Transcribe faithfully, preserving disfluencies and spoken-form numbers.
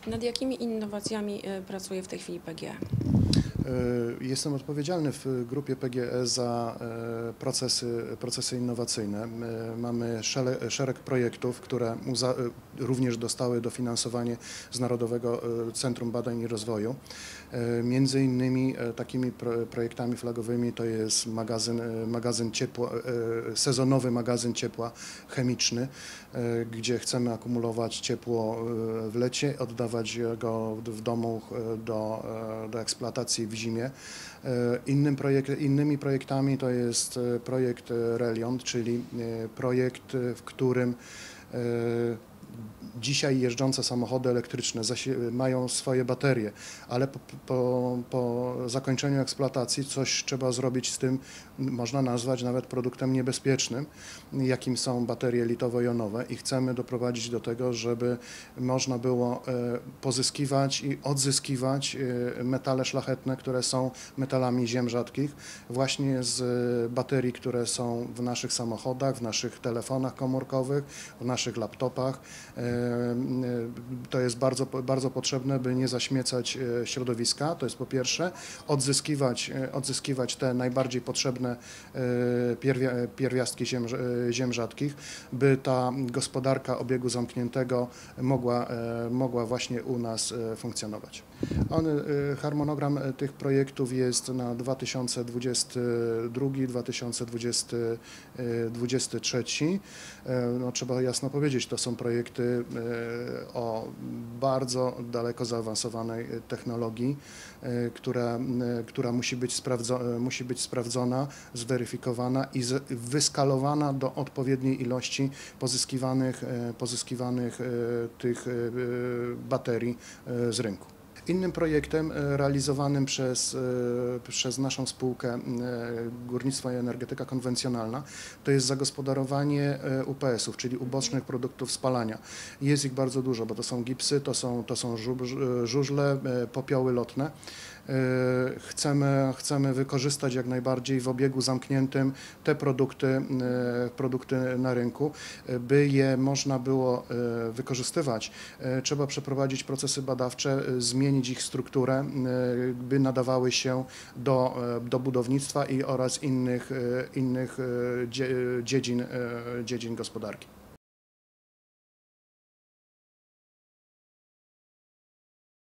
Nad jakimi innowacjami y, pracuje w tej chwili P G E? Jestem odpowiedzialny w grupie P G E za procesy, procesy innowacyjne. Mamy szereg projektów, które również dostały dofinansowanie z Narodowego Centrum Badań i Rozwoju. Między innymi takimi projektami flagowymi to jest magazyn, magazyn ciepła, sezonowy magazyn ciepła chemiczny, gdzie chcemy akumulować ciepło w lecie, oddawać go w domu do, do eksploatacji w zimie. Innym projekt, innymi projektami to jest projekt Reliant, czyli projekt, w którym dzisiaj jeżdżące samochody elektryczne mają swoje baterie, ale po, po, po zakończeniu eksploatacji coś trzeba zrobić z tym, można nazwać nawet produktem niebezpiecznym, jakim są baterie litowo-jonowe, i chcemy doprowadzić do tego, żeby można było pozyskiwać i odzyskiwać metale szlachetne, które są metalami ziem rzadkich, właśnie z baterii, które są w naszych samochodach, w naszych telefonach komórkowych, w naszych laptopach. To jest bardzo, bardzo potrzebne, by nie zaśmiecać środowiska, to jest po pierwsze. Odzyskiwać, odzyskiwać te najbardziej potrzebne pierwiastki ziem, ziem rzadkich, by ta gospodarka obiegu zamkniętego mogła, mogła właśnie u nas funkcjonować. On, harmonogram tych projektów jest na dwa tysiące dwudziesty drugi do dwa tysiące dwudziestego trzeciego. No, trzeba jasno powiedzieć, to są projekty o bardzo daleko zaawansowanej technologii, która, która musi być, sprawdzo, musi być sprawdzona, zweryfikowana i wyskalowana do odpowiedniej ilości pozyskiwanych, pozyskiwanych tych baterii z rynku. Innym projektem realizowanym przez, przez naszą spółkę Górnictwo i Energetyka Konwencjonalna to jest zagospodarowanie U P S ów, czyli ubocznych produktów spalania. Jest ich bardzo dużo, bo to są gipsy, to są, to są żużle, popioły lotne. Chcemy, chcemy wykorzystać jak najbardziej w obiegu zamkniętym te produkty, produkty na rynku, by je można było wykorzystywać. Trzeba przeprowadzić procesy badawcze, zmienić ich strukturę, by nadawały się do, do budownictwa i oraz innych, innych dziedzin, dziedzin gospodarki.